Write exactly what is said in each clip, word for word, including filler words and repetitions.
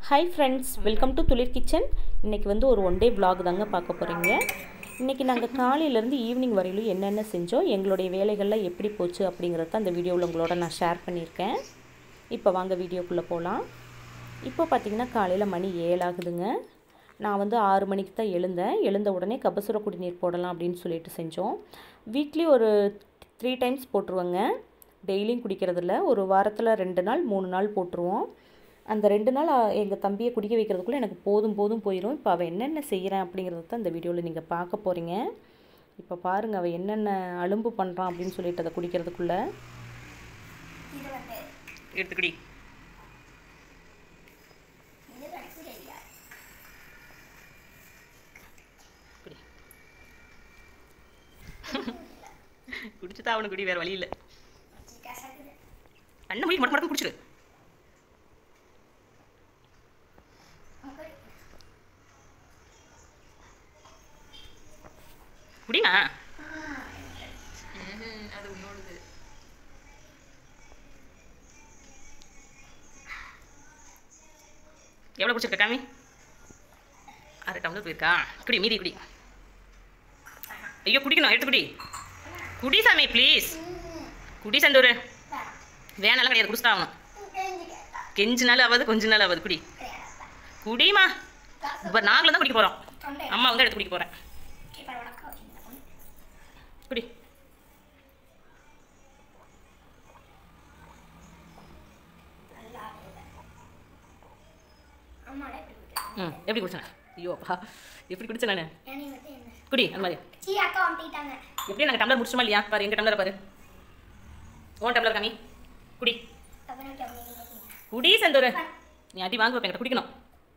Hi friends, welcome to Thulir Kitchen. இன்னைக்கு வந்து ஒரு one day vlog தாங்க பார்க்க போறீங்க. இன்னைக்கு நாங்க காலையில இருந்து ஈவினிங் வரையிலும் என்னென்ன செஞ்சோம், எங்களுடைய வேலைகள்ல எப்படி போச்சு அப்படிங்கறத அந்த வீடியோல உங்களோட நான் ஷேர் பண்ணியிருக்கேன். இப்போ வாங்க வீடியோக்குள்ள போலாம். இப்போ பாத்தீங்கன்னா காலையில மணி ஏழு ஆகுதுங்க. நான் வந்து ஆறு மணிக்கு தான் எழுந்தேன். எழுந்த உடனே கபசுர குடிநீர் போடலாம் அப்படினு சொல்லிட்டு செஞ்சோம். வீக்லி ஒரு three டைம்ஸ் போட்டுருவங்க. டெய்லியும் குடிக்கிறது இல்ல. ஒரு வாரத்துல ரெண்டு நாள் மூணு நாள் போட்டுருவோம். அந்த ரெண்டு நாள் எங்க தம்பியை குடிக்க வைக்கிறதுக்குள்ள எனக்கு போதும் போதும் போயிடும். இப்போ அவ என்னென்ன செய்யறான் அப்படிங்கறத தான் இந்த வீடியோல நீங்க பார்க்க போறீங்க. இப்போ பாருங்க அவ என்னென்ன அலும்பு பண்றான் அப்படினு சொல்லிட்டு அத குடிக்கிறதுக்குள்ள. இது வந்து எடுத்து குடி. இது கடிச்சு சரியா. குடி. குடிச்சுதா அவன குடி வேற வழி இல்ல. கசக்குது. அண்ணன் போய் மடக்க மடக்க குடிச்சிரு. குடிமா. அது உன்னோடது. எவ்வளவு குடிச்சிருக்க காமி? அரை டம்ளர் போயிருக்கா. குடி மீதி குடி. ஐயோ குடிக்கணும், எடுத்து குடி. குடி சாமி ப்ளீஸ். குடி சந்தூர். வேணாலாம் கிடையாது, குடிச்சிட்டா ஆகணும். கெஞ்சு நாள் ஆகாது கொஞ்ச நாள் ஆகாது. குடி குடிமா. இப்போ நாங்களும் தான் குடிக்க போகிறோம். அம்மா வந்து எடுத்து குடிக்க போகிறேன். குடி. ம் எப்படி குடிச்சேன்? ஐயோ அப்பா எப்படி குடிச்சேன் நான்? குடி அந்த மாதிரி. சீ அக்கா வந்துட்டாங்க. எப்படி நாங்கள் டம்ளர் முடிச்சிட்டோமா இல்லையா? பாரு எங்கள் டம்ளரை பாரு. ஓன் டம்ளர் காமி. குடி குடி சந்தூர். நீ அடி வாங்க வைப்பேன், குடிக்கணும்.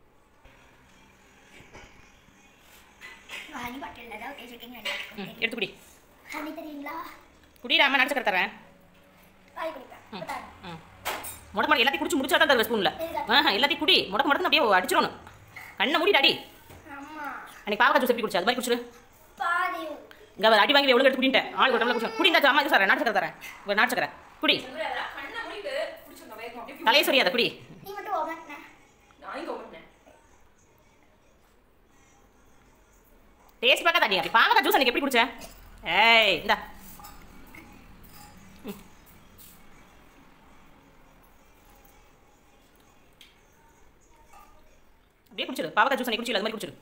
வாணி பாட்டில்ல தான் பேசிட்டீங்க. எடுத்து குடி. ஹனி தெரியுங்களா? குடிடா அம்மா நடிச்சு தரேன். வாய் குடிப்பேன். ம் முடக்கு முடக்கு எல்லாத்தையும் குடிச்சு முடிச்சா தான் தருவேன் ஸ்பூனில். ஆ எல்லாத்தையும் குடி. முடக்கு முடக்கு அப்படியே அடிச்சிடணும். கண்ணை மூடிடாடி. அம்மா அன்னைக்கு பாவக்காய் ஜூஸ் எப்படி குடிச்சு அது மாதிரி குடிச்சிரு. பாதி இங்கே அவர் அடி வாங்கி எவ்வளோ எடுத்து குடிட்டேன். ஆள் ஒரு டம்ளர் குடிச்சு குடி. இந்த அம்மா இது சார் நாட்டு சக்கரை தரேன். ஒரு நாட்டு சக்கரை குடி. தலையை சொரியாத குடி. நீ மட்டும் ஓமட்னே. நான் இங்கே ஓமட்னேன். டேஸ்ட் பார்க்க தாடி. பாவக்காய் ஜூஸ் அன்னைக்கு எப்படி குடிச்ச? ஏய் இந்தா அப்படியே குடிச்சிரு. பாவக்காய் ஜூஸ் அன்னைக்கு குடிச்சிரு, அது மாதிரி குடிச்சிரு.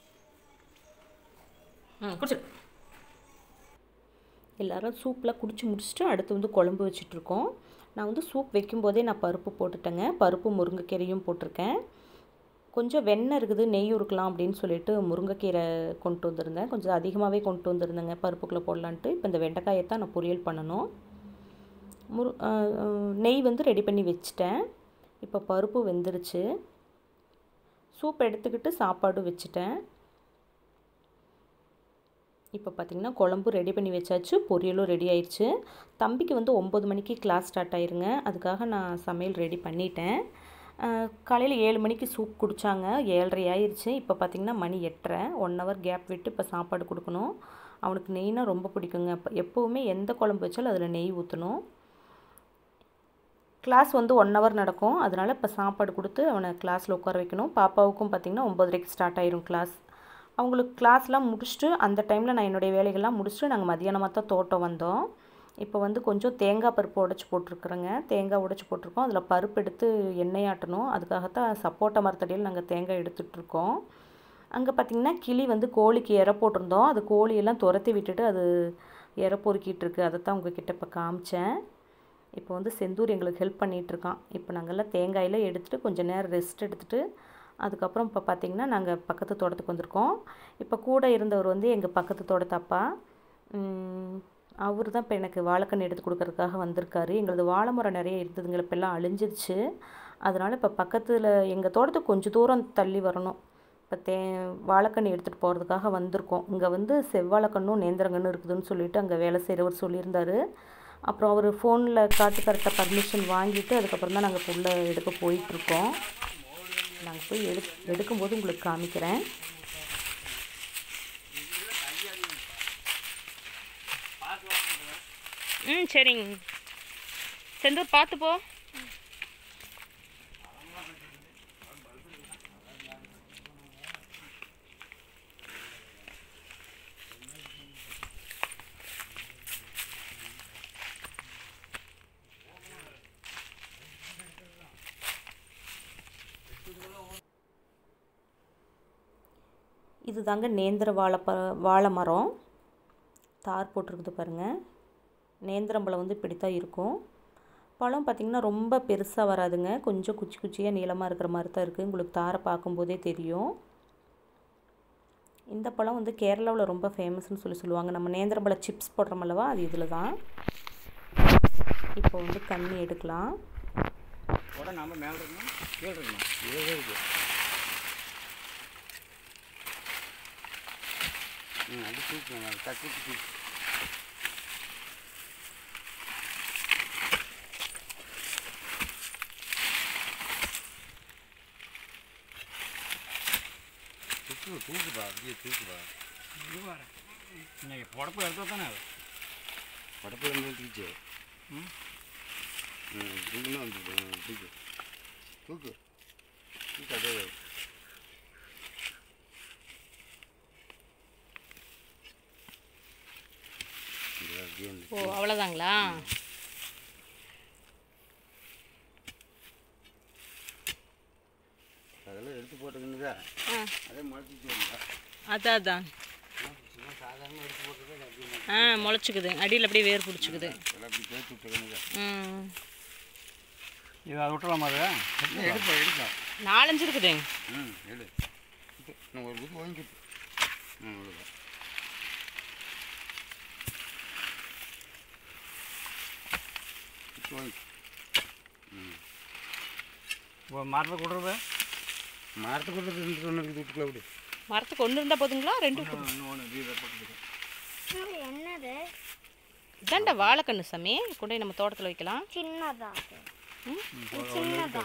ம் குடிச்சிரு. எல்லாரும் சூப்பில் குடிச்சு முடிச்சுட்டு அடுத்து வந்து குழம்பு வச்சிட்ருக்கோம். நான் வந்து சூப் வைக்கும்போதே நான் பருப்பு போட்டுட்டேங்க. பருப்பு முருங்கைக்கீரையும் போட்டிருக்கேன். கொஞ்சம் வெண்ணெய் இருக்குது நெய் உருக்கலாம் அப்படின்னு சொல்லிட்டு முருங்கைக்கீரை கொண்டு வந்திருந்தேன். கொஞ்சம் அதிகமாகவே கொண்டு வந்திருந்தேங்க பருப்புக்குள்ளே போடலான்ட்டு. இப்போ இந்த வெண்டைக்காயை தான் நான் பொரியல் பண்ணணும். முரு நெய் வந்து ரெடி பண்ணி வச்சுட்டேன். இப்போ பருப்பு வெந்துருச்சு. சூப் எடுத்துக்கிட்டு சாப்பாடு வச்சுட்டேன். இப்போ பார்த்திங்கன்னா குழம்பு ரெடி பண்ணி வச்சாச்சு. பொரியலும் ரெடி ஆயிடுச்சு. தம்பிக்கு வந்து ஒம்பது மணிக்கு கிளாஸ் ஸ்டார்ட் ஆயிருங்க. அதுக்காக நான் சமையல் ரெடி பண்ணிட்டேன். காலையில் ஏழு மணிக்கு சூப் குடித்தாங்க. ஏழரை ஆயிடுச்சு. இப்போ பார்த்திங்கன்னா மணி எட்டரை. ஒன் ஹவர் கேப் விட்டு இப்போ சாப்பாடு கொடுக்கணும். அவனுக்கு நெய்னா ரொம்ப பிடிக்குங்க. இப்போ எப்போவுமே எந்த குழம்பு வச்சாலும் அதில் நெய் ஊற்றணும். கிளாஸ் வந்து ஒன் ஹவர் நடக்கும். அதனால் இப்போ சாப்பாடு கொடுத்து அவனை கிளாஸில் உட்கார வைக்கணும். பாப்பாவுக்கும் பார்த்திங்கன்னா ஒம்பதரைக்கு ஸ்டார்ட் ஆயிரும் கிளாஸ். அவங்களுக்கு கிளாஸ்லாம் முடிச்சுட்டு அந்த டைமில் நான் என்னுடைய வேலைகள்லாம் முடிச்சுட்டு நாங்கள் மதியானமாக தான் தோட்டம் வந்தோம். இப்போ வந்து கொஞ்சம் தேங்காய் பருப்பு உடச்சி போட்டிருக்குறேங்க. தேங்காய் உடச்சி போட்டிருக்கோம். அதில் பருப்பு எடுத்து எண்ணெய் ஆட்டணும். அதுக்காகத்தான் சப்போட்டா மரத்தடியில் நாங்கள் தேங்காய் எடுத்துகிட்ருக்கோம். அங்கே பார்த்திங்கன்னா கிளி வந்து கோழிக்கு இறை போட்டிருந்தோம். அது கோழியெல்லாம் துரத்தி விட்டுட்டு அது இறை பொறுக்கிட்டு இருக்கு. அதை தான் உங்ககிட்ட இப்போ காமிச்சேன். இப்போ வந்து செந்தூர் எங்களுக்கு ஹெல்ப் பண்ணிகிட்ருக்கான். இப்போ நாங்கள்லாம் தேங்காயில் எடுத்துகிட்டு கொஞ்சம் நேரம் ரெஸ்ட் எடுத்துகிட்டு அதுக்கப்புறம் இப்போ பார்த்திங்கன்னா நாங்கள் பக்கத்து தோட்டத்துக்கு வந்திருக்கோம். இப்போ கூட இருந்தவர் வந்து எங்கள் பக்கத்து தோட்டத்தப்பா. அவர் தான் இப்போ எனக்கு வாழைக்கன்று எடுத்து கொடுக்கறதுக்காக வந்திருக்காரு. எங்களது வாழை மரம் நிறைய இருந்ததுங்க. இப்போல்லாம் அழிஞ்சிருச்சு. அதனால் இப்போ பக்கத்தில் எங்கள் தோட்டத்துக்கு கொஞ்சம் தூரம் தள்ளி வரணும். இப்போ தே வாழைக்கன்று எடுத்துகிட்டு போகிறதுக்காக வந்திருக்கோம். இங்கே வந்து செவ்வாழைக்கன்னும் நேந்திரங்கன்னும் இருக்குதுன்னு சொல்லிவிட்டு அங்கே வேலை செய்கிறவர் சொல்லியிருந்தார். அப்புறம் அவர் ஃபோனில் காட்டு கரெக்டாக பர்மிஷன் வாங்கிட்டு அதுக்கப்புறம் தான் நாங்கள் புல்லை எடுக்க போயிட்டுருக்கோம். நாங்கள் போய் எடு எடுக்கும்போது உங்களுக்கு காமிக்கிறேன். ம் சரிங்க செந்தூர் பார்த்து போ. இது தாங்க நேந்திர வாழைப்ப வாழை மரம். தார் போட்டிருக்குது பாருங்கள். நேந்திரம்பழம் வந்து இப்படி தான் இருக்கும். பழம் பார்த்திங்கன்னா ரொம்ப பெருசாக வராதுங்க. கொஞ்சம் குச்சி குச்சியாக நீளமாக இருக்கிற மாதிரி தான் இருக்குது. உங்களுக்கு தாரை பார்க்கும்போதே தெரியும். இந்த பழம் வந்து கேரளாவில் ரொம்ப ஃபேமஸ்ன்னு சொல்லி சொல்லுவாங்க. நம்ம நேந்திரம்பழ சிப்ஸ் போடுறோம் அல்லவா, அது இதில் தான். இப்போ வந்து கண்ணி எடுக்கலாம். நம்ம மேலே இருக்கணும், கீழே இருக்கணும். இதுவே இருக்கு. ம் அது தூக்கணும், தட்டி தூக்கி தூக்கு தூக்குப்பா, அப்படியே தூக்குப்பா. இது வர இன்னைக்கு புடப்பு எடுத்தா தானே அது புடப்பு வந்து தூச்சு. ம் ம் தூக்குன்னா வந்து தூக்கு தூக்கு தூக்கு அதே ஓ அவ்வளோதாங்களா? அதெல்லாம் எடுத்து போட்டுக்கிட்டுதா அதே முளைச்சிச்சு. அதான் அதான் சாதாரணமாக எடுத்து போட்டுதான் ஆ முளைச்சிக்குது. அடியில் அப்படியே வேர் பிடிச்சிக்குது. அப்படி தேய்ச்சி விட்டுருங்க. ம் இது அதை விட்டுலாமா? அதை எடுப்போம் எடுப்போம். நாலஞ்சு இருக்குது. ம் எடு. நான் ஒரு இது வாங்கி ம் அவ்வளோதான். வாங்கி ம் மரத்தை கொடுறது மரத்தை கொடுறது ரெண்டு ஒன்று இருக்குது வீட்டுக்குள்ள அப்படி. மரத்துக்கு ஒன்று இருந்தால் போதுங்களா? ரெண்டு என்னது? இதாண்டா வாழைக்கண்ணு சாமி. கொண்டு போய் நம்ம தோட்டத்தில் வைக்கலாம். சின்னதா? ம் சின்னதா?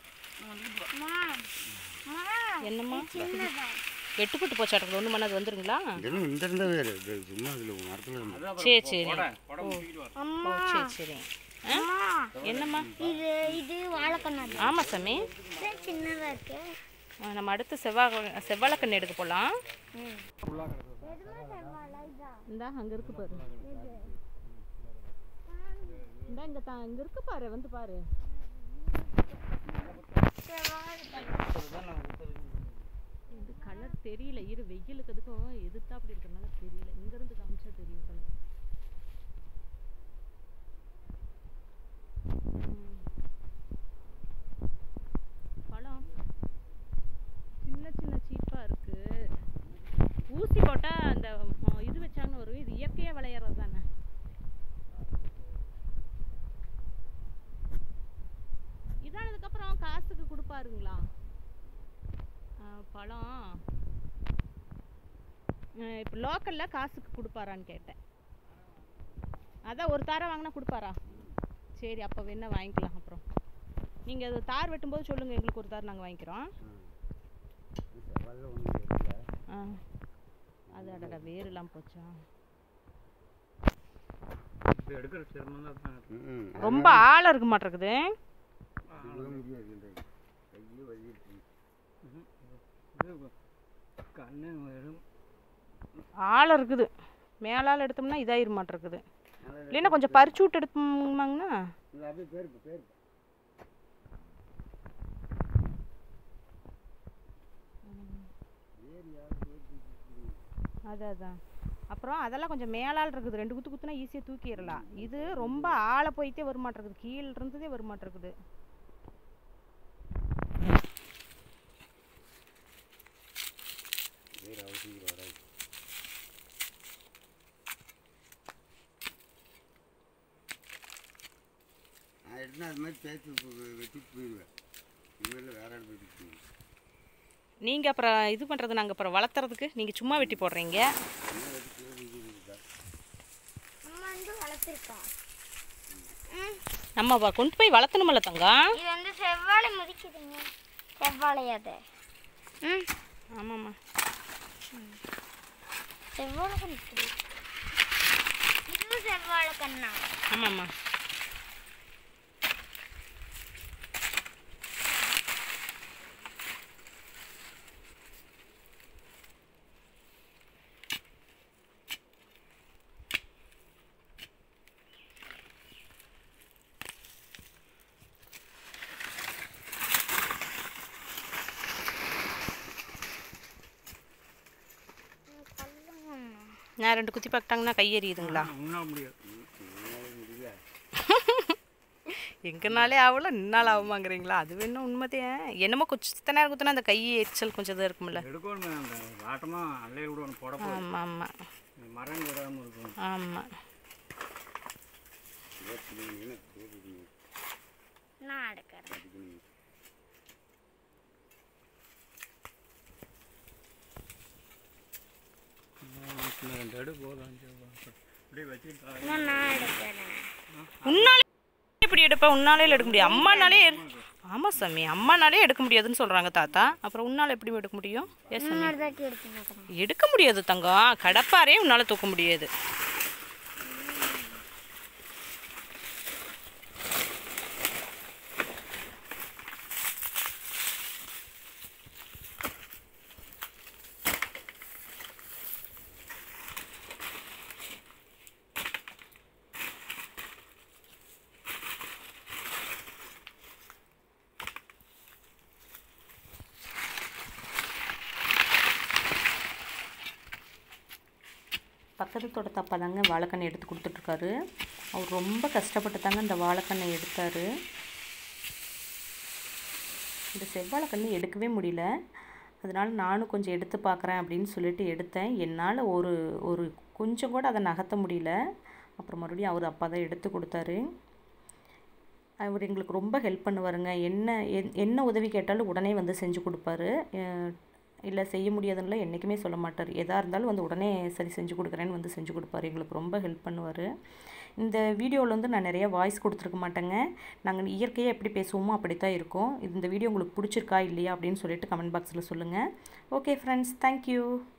என்னம்மா சின்னதா? வெட்டுப்பட்டு போச்சாட்டது ஒன்று மணி அது வந்துருங்களா? இந்த இருந்தால் வேறு சும்மா அதில் மரத்தில். சரி சரி அம்மா ஓ சரி சரி. ஆ என்னம்மா இது இது வாழைக்கண்ணா? ஆமாம் சாமி. சின்னதா இருக்கு. நம்ம அடுத்து செவ்வாய் செவ்வாழைக்கண்ணு எடுக்க போகலாம். இந்தா அங்கே இருக்கு பாரு. இந்தா இங்கே தான் இங்கே இருக்கு பாரு, வந்து பாரு. இது கலர் தெரியல. இரு வெயிலுக்கு அதுக்கும் எதிர்த்தா அப்படி இருக்கிறனால தெரியல. இங்கேருந்து காமிச்சா தெரியும் கலர். பழம் சின்ன சின்ன சீப்பாக இருக்கு. ஊசி போட்டால் அந்த இது வச்சாங்கன்னு வரும். இது இயற்கையாக விளையிறது தானே. இதானதுக்கப்புறம் காசுக்கு கொடுப்பாருங்களா பழம்? இப்போ லோக்கலில் காசுக்கு கொடுப்பாரான்னு கேட்டேன். அதான் ஒரு தாரை வாங்கினா கொடுப்பாரா? சரி அப்போ வேணா வாங்கிக்கலாம். அப்புறம் நீங்கள் அது தார் வெட்டும்போது சொல்லுங்கள், எங்களுக்கு ஒரு தார் நாங்கள் வாங்கிக்கிறோம். ஆ அது அடடா வேறுலாம் போச்சா? ரொம்ப ஆழம் இருக்க மாட்டேங்குது. ஆழம் இருக்குது. மேலால் எடுத்தோம்னா இதாயிர மாட்டேங்குது. இல்லைன்னா கொஞ்சம் பறிச்சு விட்டு எடுப்போமாங்கண்ணா. அதான் அதான் அப்புறம் அதெல்லாம் கொஞ்சம் மேலால் இருக்குது. ரெண்டு குத்து குத்துனா ஈஸியாக தூக்கிடலாம். இது ரொம்ப ஆழ போயிட்டே வர மாட்டேங்குது. கீழே இருந்ததே வர மாட்டேங்குது. அது மாதிரி தேய்ச்சி வெட்டிட்டு போயிடுவேன். இனிமேல் வேற ஆள் வெட்டிட்டு நீங்கள் அப்புறம் இது பண்ணுறது, நாங்கள் அப்புறம் வளர்த்துறதுக்கு நீங்கள் சும்மா வெட்டி போடுறீங்க. நம்ம கொண்டு போய் வளர்த்தணுமில்ல தங்கம். இது வந்து செவ்வாழை முதிக்குதுங்க. செவ்வாழை அது. ம் ஆமாம்மா செவ்வாழை கண்ணு. இதுவும் செவ்வாழை கண்ணா? ஆமாம்மா. நான் ரெண்டு குத்தி பார்த்தாங்கன்னா கை எறியுதுங்களா? உன்னால் முடியாது. எங்கனாலே ஆகல நின்னால் ஆகுமாங்கிறீங்களா? அது வேணும் உண்மைதான். என்னமோ கொஞ்சம் சித்த நேரம் குத்தினா அந்த கை எரிச்சல் கொஞ்சம் தான் இருக்கும்ல. எடுக்கணும் அந்த ஆட்டமாக அல்லையே விடணும் போட. ஆமாம் ஆமாம் மரம் விடாமல் இருக்கும். ஆமாம். நான் எடுக்கிறேன். ரெண்டு எடு போதும். அப்படியே வச்சுக்கிட்டு நான் எடுக்கிறேன். உன்னாலே இப்படி எடுப்பேன். உன்னாலே எடுக்க முடியும். அம்மானாலே ஆமாம் சாமி, அம்மானாலே எடுக்க முடியாதுன்னு சொல்கிறாங்க தாத்தா. அப்புறம் உன்னால் எப்படி எடுக்க முடியும்? எஸ் சாமி, எடுக்க முடியாது தங்கம். கடப்பாரே உன்னால் தூக்க முடியாது. பக்கத்து தோட்டத்து அப்பா தாங்க வாழைக்கண்ணை எடுத்து கொடுத்துட்ருக்காரு. அவர் ரொம்ப கஷ்டப்பட்டு தாங்க இந்த வாழைக்கண்ணை எடுத்தார். இந்த செவ்வாழைக்கண்ணு எடுக்கவே முடியல. அதனால் நானும் கொஞ்சம் எடுத்து பார்க்குறேன் அப்படின்னு சொல்லிட்டு எடுத்தேன். என்னால் ஒரு ஒரு கொஞ்சம் கூட அதை நகர்த்த முடியல. அப்புறம் மறுபடியும் அவர் அப்பா தான் எடுத்து கொடுத்தாரு. அவர் எங்களுக்கு ரொம்ப ஹெல்ப் பண்ணுவாருங்க. என்ன என்ன உதவி கேட்டாலும் உடனே வந்து செஞ்சு கொடுப்பாரு. இல்லை செய்ய முடியாதுன்னு என்றைக்குமே சொல்ல மாட்டார். எதாக இருந்தாலும் வந்து உடனே சரி செஞ்சு கொடுக்குறேன்னு வந்து செஞ்சு கொடுப்பாரு. எங்களுக்கு ரொம்ப ஹெல்ப் பண்ணுவார். இந்த வீடியோவில் வந்து நான் நிறைய வாய்ஸ் கொடுத்துருக்க மாட்டேங்க. நாங்கள் இயற்கையாக எப்படி பேசுவோமோ அப்படி தான் இருக்கும். இந்த வீடியோ உங்களுக்கு பிடிச்சிருக்கா இல்லையா அப்படின்னு சொல்லிட்டு கமெண்ட் பாக்ஸில் சொல்லுங்கள். Okay friends, thank you.